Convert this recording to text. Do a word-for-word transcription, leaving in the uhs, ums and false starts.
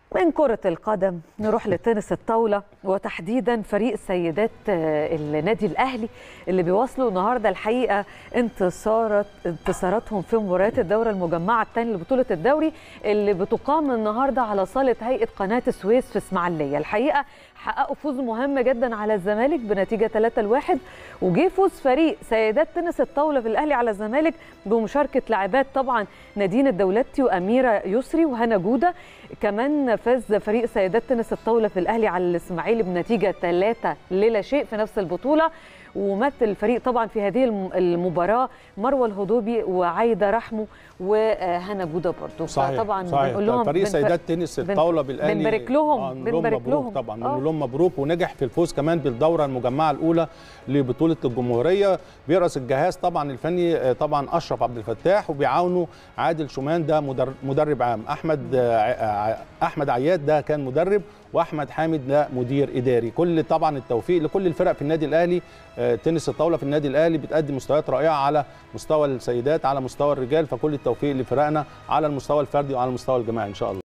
من كرة القدم نروح لتنس الطاولة، وتحديدا فريق سيدات النادي الأهلي اللي بيواصلوا النهارده الحقيقة انتصارات انتصاراتهم في مباريات الدورة المجمعة الثانية لبطولة الدوري اللي بتقام النهارده على صالة هيئة قناة السويس في إسماعيلية. الحقيقة حققوا فوز مهم جدا على الزمالك بنتيجة ثلاثة لواحد، وجه فوز فريق سيدات تنس الطاولة في الأهلي على الزمالك بمشاركة لاعبات طبعا نادين الدولتي وأميرة يسري وهنا جودة. كمان فاز فريق سيدات تنس الطاولة في الأهلي على الإسماعيلي بنتيجة ثلاثة للا شيء في نفس البطولة. ومثل الفريق طبعا في هذه المباراة مروة الهضوبي وعايدة رحمو وهنا جودة برضو. صحيح طبعا صحيح. بنقول لهم فريق سيدات تنس الطاوله بالاهلي بنبارك لهم آه بنبارك لهم طبعا بنقول لهم مبروك، ونجح في الفوز كمان بالدوره المجمعه الاولى لبطوله الجمهوريه. بيرأس الجهاز طبعا الفني طبعا اشرف عبد الفتاح، وبيعاونوا عادل شومان ده مدرب عام، احمد احمد عياد ده كان مدرب، واحمد حامد ده مدير اداري. كل طبعا التوفيق لكل الفرق في النادي الاهلي. تنس الطاوله في النادي الاهلي بتقدم مستويات رائعه على مستوى السيدات على مستوى الرجال، فكل التوفيق لفرقنا على المستوى الفردي وعلى المستوى الجماعي ان شاء الله.